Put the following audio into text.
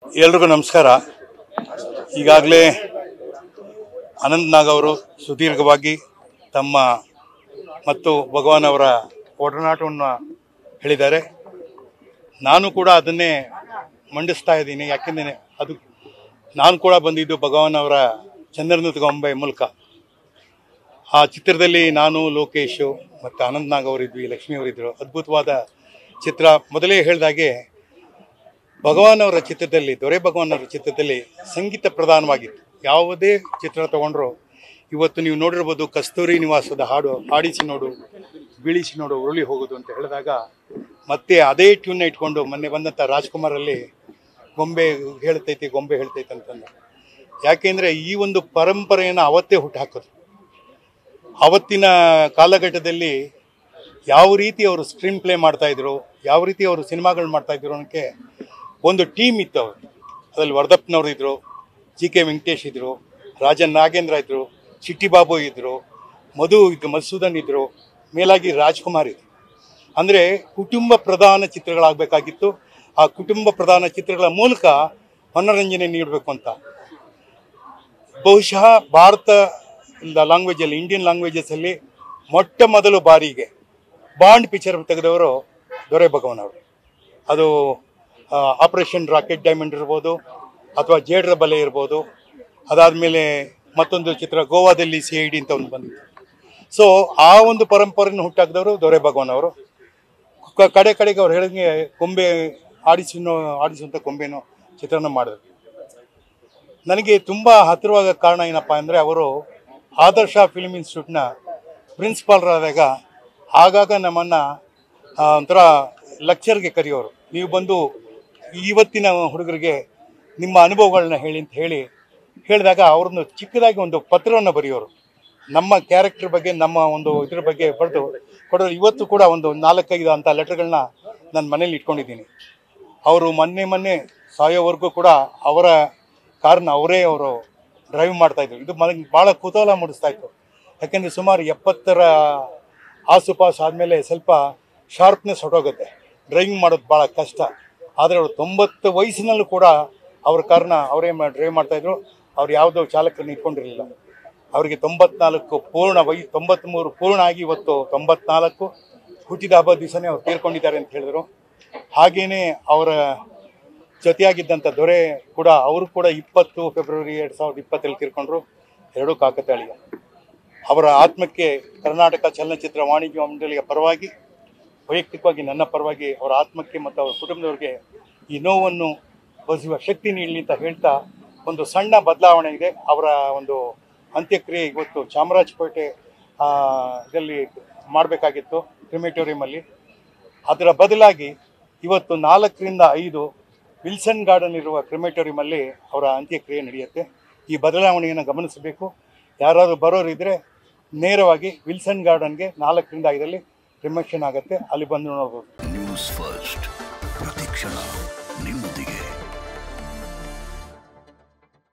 ಎಲ್ರಿಗೂ ನಮಸ್ಕಾರ. ಈಗಾಗಲೇ ಅನಂತ್ ನಾಗ್ ಅವರು ಸುದೀರ್ಘವಾಗಿ ತಮ್ಮ ಮತ್ತು ಭಗವಾನ್ ಅವರ ಒಡನಾಟವನ್ನು ಹೇಳಿದ್ದಾರೆ. ನಾನು ಕೂಡ ಅದನ್ನೇ ಮಂಡಿಸ್ತಾ ಇದ್ದೀನಿ. ಯಾಕೆಂದರೆ ನಾನು ಕೂಡ ಬಂದಿದ್ದು ಭಗವಾನ್ ಅವರ ಚಂದ್ರನದ ಗೊಂಬೆ ಮೂಲಕ. ಆ ಚಿತ್ರದಲ್ಲಿ ನಾನು, ಲೋಕೇಶು ಮತ್ತು ಅನಂತ್ ನಾಗ್ ಅವರಿದ್ವಿ, ಲಕ್ಷ್ಮಿ ಅವರಿದ್ದರು. ಅದ್ಭುತವಾದ ಚಿತ್ರ. ಮೊದಲೇ ಹೇಳಿದಾಗೆ ಭಗವಾನ್ ಅವರ ಚಿತ್ರದಲ್ಲಿ, ದೊರೆ ಭಗವಾನ್ ಅವರ ಚಿತ್ರದಲ್ಲಿ ಸಂಗೀತ ಪ್ರಧಾನವಾಗಿತ್ತು. ಯಾವುದೇ ಚಿತ್ರ ತಗೊಂಡ್ರು ಇವತ್ತು ನೀವು ನೋಡಿರ್ಬೋದು, ಕಸ್ತೂರಿ ನಿವಾಸದ ಹಾಡು ಹಾಡಿಸಿ ನೋಡು, ಬೀಳಿಸಿ ನೋಡು, ಉರುಳಿ ಹೋಗೋದು ಅಂತ ಹೇಳಿದಾಗ ಮತ್ತೆ ಅದೇ ಟ್ಯೂನ್ನ ಇಟ್ಕೊಂಡು ಮೊನ್ನೆ ಬಂದಂಥ ರಾಜ್ಕುಮಾರಲ್ಲಿ ಗೊಂಬೆ ಹೇಳ್ತೈತಿ ಅಂತಂದು. ಯಾಕೆಂದರೆ ಈ ಒಂದು ಪರಂಪರೆಯನ್ನು ಅವತ್ತೇ ಹುಟ್ಟುಹಾಕೋದು. ಅವತ್ತಿನ ಕಾಲಘಟ್ಟದಲ್ಲಿ ಯಾವ ರೀತಿ ಅವರು ಸ್ಕ್ರೀನ್ ಪ್ಲೇ ಮಾಡ್ತಾಯಿದ್ರು, ಯಾವ ರೀತಿ ಅವರು ಸಿನಿಮಾಗಳು ಮಾಡ್ತಾಯಿದ್ರು ಅನ್ನೋಕ್ಕೆ ಒಂದು ಟೀಮ್ ಇತ್ತು. ಅವರು ಅದರಲ್ಲಿ ವರ್ಧಪ್ಪನವರು ಇದ್ದರು, ಜಿ ಕೆ ವೆಂಕಟೇಶ್ ಇದ್ದರು, ರಾಜನ್ ನಾಗೇಂದ್ರ ಇದ್ದರು, ಚಿಟ್ಟಿ ಬಾಬು ಇದ್ದರು, ಮಧುಸೂದನ್ ಇದ್ದರು, ಮೇಲಾಗಿ ರಾಜ್ಕುಮಾರ್ ಇದ್ದರು. ಅಂದರೆ ಕುಟುಂಬ ಪ್ರಧಾನ ಚಿತ್ರಗಳಾಗಬೇಕಾಗಿತ್ತು. ಆ ಕುಟುಂಬ ಪ್ರಧಾನ ಚಿತ್ರಗಳ ಮೂಲಕ ಮನೋರಂಜನೆ ನೀಡಬೇಕು ಅಂತ. ಬಹುಶಃ ಭಾರತ ಲ್ಯಾಂಗ್ವೇಜಲ್ಲಿ, ಇಂಡಿಯನ್ ಲ್ಯಾಂಗ್ವೇಜಸಲ್ಲಿ ಮೊಟ್ಟ ಮೊದಲು ಬಾರಿಗೆ ಬಾಂಡ್ ಪಿಕ್ಚರ್ ತೆಗೆದವರು ದೊರೆ ಭಗವಾನ್ ಅವರು. ಅದು ಆಪರೇಷನ್ ರಾಕೆಟ್ ಡೈಮಂಡ್ ಇರ್ಬೋದು, ಅಥವಾ ಜೇಡ್ರ ಬಲೆ ಇರ್ಬೋದು. ಅದಾದಮೇಲೆ ಮತ್ತೊಂದು ಚಿತ್ರ ಗೋವಾದಲ್ಲಿ CID ಅಂತ ಒಂದು ಬಂದಿತ್ತು. ಸೊ ಆ ಒಂದು ಪರಂಪರೆಯನ್ನು ಹುಟ್ಟಾಕಿದವರು ದೊರೆ ಭಗವಾನ್ ಅವರು. ಕಡೆಗೆ ಅವ್ರು ಹೇಳಿದಂಗೆ ಗೊಂಬೆ ಆಡಿಸುವಂಥ ಗೊಂಬೆನೋ ಚಿತ್ರನ ಮಾಡಿದ್ರು. ನನಗೆ ತುಂಬ ಹತ್ತಿರವಾದ ಕಾರಣ ಏನಪ್ಪ ಅಂದರೆ, ಅವರು ಆದರ್ಶ ಫಿಲ್ಮ್ ಇನ್ಸ್ಟಿಟ್ಯೂಟ್ನ ಪ್ರಿನ್ಸಿಪಾಲ್ರಾದಾಗ ಆಗಾಗ ನಮ್ಮನ್ನು ಒಂಥರ ಲೆಕ್ಚರ್ಗೆ ಕರೆಯೋರು. ನೀವು ಬಂದು ಇವತ್ತಿನ ಹುಡುಗರಿಗೆ ನಿಮ್ಮ ಅನುಭವಗಳನ್ನ ಹೇಳಿ ಅಂತ ಹೇಳಿದಾಗ ಅವ್ರನ್ನ ಚಿಕ್ಕದಾಗಿ ಒಂದು ಪತ್ರವನ್ನು ಬರೆಯೋರು. ನಮ್ಮ ಕ್ಯಾರೆಕ್ಟರ್ ಬಗ್ಗೆ, ನಮ್ಮ ಒಂದು ಇದ್ರ ಬಗ್ಗೆ ಬರೆದು ಕೊಡೋರು. ಇವತ್ತು ಕೂಡ ಒಂದು 4-5 ಅಂಥ ಲೆಟರ್ಗಳನ್ನ ನಾನು ಮನೇಲಿ ಇಟ್ಕೊಂಡಿದ್ದೀನಿ. ಅವರು ಮೊನ್ನೆ ಸಾಯೋವರೆಗೂ ಕೂಡ ಅವರ ಕಾರ್ನ ಅವರು ಡ್ರೈವ್ ಮಾಡ್ತಾಯಿದ್ರು. ಇದು ನನಗೆ ಭಾಳ ಕುತೂಹಲ ಮೂಡಿಸ್ತಾಯಿತ್ತು. ಯಾಕೆಂದರೆ ಸುಮಾರು 70ರ ಆಸುಪಾಸು ಆದಮೇಲೆ ಸ್ವಲ್ಪ ಶಾರ್ಪ್ನೆಸ್ ಹೊಟ್ಟೋಗುತ್ತೆ. ಡ್ರೈವಿಂಗ್ ಮಾಡೋದು ಭಾಳ ಕಷ್ಟ. ಆದರೆ ಅವರು 90 ವಯಸ್ಸಿನಲ್ಲೂ ಕೂಡ ಅವ್ರ ಕಾರ್ನ ಅವರೇ ಡ್ರೈವ್ ಮಾಡ್ತಾಯಿದ್ರು. ಅವ್ರು ಯಾವುದೋ ಚಾಲಕರನ್ನ ಇಟ್ಕೊಂಡಿರಲಿಲ್ಲ. ಅವರಿಗೆ 94 ಪೂರ್ಣ 93 ಪೂರ್ಣ ಆಗಿ ಇವತ್ತು 94 ಹುಟ್ಟಿದ ಹಬ್ಬದ ದಿವಸನೇ ಅವ್ರು ತೀರ್ಕೊಂಡಿದ್ದಾರೆ ಅಂತ ಹೇಳಿದ್ರು. ಹಾಗೆಯೇ ಅವರ ಜೊತೆಯಾಗಿದ್ದಂಥ ದೊರೆ ಕೂಡ, ಅವರು ಕೂಡ 20 ಫೆಬ್ರವರಿ 2020 ತೀರ್ಕೊಂಡ್ರು. ಎರಡೂ ಕಾಕತಾಳೀಯ. ಅವರ ಆತ್ಮಕ್ಕೆ ಕರ್ನಾಟಕ ಚಲನಚಿತ್ರ ವಾಣಿಜ್ಯ ಮಂಡಳಿಯ ಪರವಾಗಿ, ವೈಯಕ್ತಿಕವಾಗಿ ನನ್ನ ಪರವಾಗಿ ಅವರ ಆತ್ಮಕ್ಕೆ ಮತ್ತು ಅವರ ಕುಟುಂಬದವ್ರಿಗೆ ಈ ನೋವನ್ನು ಬಸುವ ಶಕ್ತಿ ನೀಡಲಿ ಅಂತ ಹೇಳ್ತಾ, ಒಂದು ಸಣ್ಣ ಬದಲಾವಣೆ ಇದೆ. ಅವರ ಒಂದು ಅಂತ್ಯಕ್ರಿಯೆ ಇವತ್ತು ಚಾಮರಾಜಪೇಟೆ ಇದರಲ್ಲಿ ಮಾಡಬೇಕಾಗಿತ್ತು, ಕ್ರಿಮೇಟೋರಿಯಮಲ್ಲಿ. ಅದರ ಬದಲಾಗಿ ಇವತ್ತು 4ರಿಂದ 5 ವಿಲ್ಸನ್ ಗಾರ್ಡನ್ ಇರುವ ಕ್ರಿಮೇಟೋರಿಯಮಲ್ಲಿ ಅವರ ಅಂತ್ಯಕ್ರಿಯೆ ನಡೆಯುತ್ತೆ. ಈ ಬದಲಾವಣೆಯನ್ನು ಗಮನಿಸಬೇಕು. ಯಾರಾದರೂ ಬರೋರಿದ್ದರೆ ನೇರವಾಗಿ ವಿಲ್ಸನ್ ಗಾರ್ಡನ್ಗೆ 4ರಿಂದ 5ರಲ್ಲಿ ಕ್ರಿಮೇಷನ್ ಆಗುತ್ತೆ, ಅಲ್ಲಿ ಬಂದು ನೋಡ್ಬೋದು. ನ್ಯೂಸ್ ಫಸ್ಟ್ ಪ್ರತಿಕ್ಷಣ.